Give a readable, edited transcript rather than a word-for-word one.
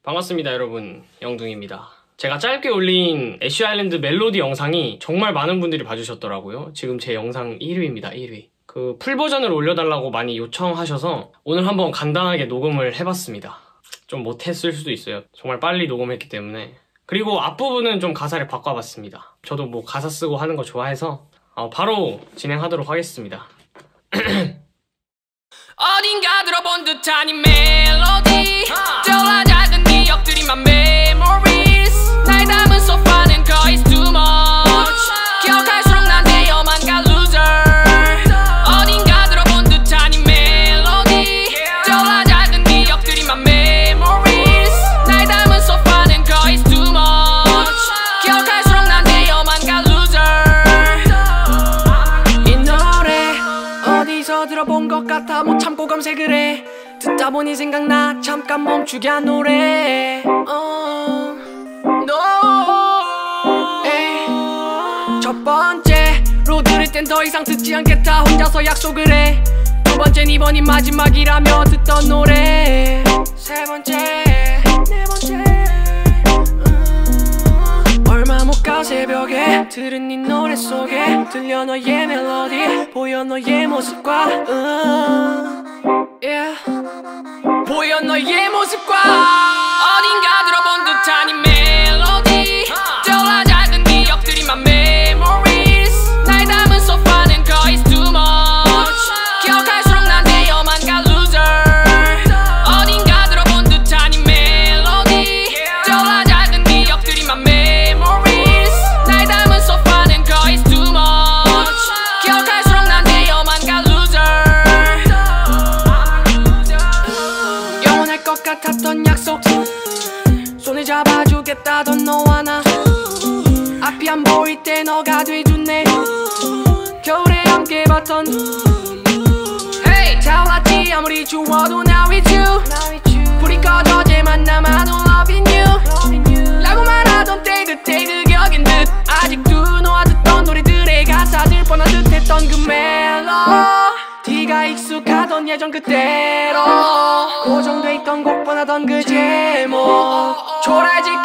반갑습니다 여러분, 영둥입니다. 제가 짧게 올린 애쉬 아일랜드 멜로디 영상이 정말 많은 분들이 봐주셨더라고요. 지금 제 영상 1위입니다. 1위. 그 풀버전을 올려달라고 많이 요청하셔서 오늘 한번 간단하게 녹음을 해봤습니다. 좀 못했을 수도 있어요. 정말 빨리 녹음했기 때문에. 그리고 앞부분은 좀 가사를 바꿔봤습니다. 저도 뭐 가사 쓰고 하는 거 좋아해서 바로 진행하도록 하겠습니다. 어딘가 들어본 듯한 이 멜로디 떠올라 작은 기억들이 my memories 날 담은 소파는 거의 too much 기억할수록 난 대여만 가 loser 어딘가 들어본 듯한 이 멜로디 떠올라 작은 기억들이 my memories 날 담은 소파는 거의 too much 기억할수록 난 대여만 가 loser 이 노래 어디서 들어본 것 같아 못 참고 검색을 해 듣다 보니 생각나 잠깐 멈추게 한 노래 no 첫 번째로 들을 땐 더 이상 듣지 않겠다 혼자서 약속을 해 두 번째는 이번이 마지막이라며 듣던 노래 세 번째 네 번째 얼마 못 가 새벽에 들은 네 노래 속에 들려 너의 멜로디 보여 너의 모습과 yeah. 보여 너의 모습과 어딘가 들어본 듯한 이 멜로디 떠올라 작은 기억들이 my memories 날 담은 소파는 거의 too much 기억할수록 난 대여만 가 loser 어딘가 들어본 듯한 이 멜로디 떠올라 작은 기억들이 my memories 날 담은 소파는 거의 too much 기억할수록 난 대여만 가 loser 영원할 것 같았던 약속 손을 잡아주겠다던 너와 나 앞이 안 보일 때 너가 돼준 내 겨울에 함께 봤던 차올랐지 아무리 추워도 now with you 불이 꺼져 쟤만 남아도 loving you 라고 말하던 때 그때 그 격인 듯 아직도 너와 듣던 노래들의 가사들 뻔한 듯 했던 그 멜로디가 익숙하던 예전 그때로 고정돼 있던 곡 뻔하던 그 제목 초라해질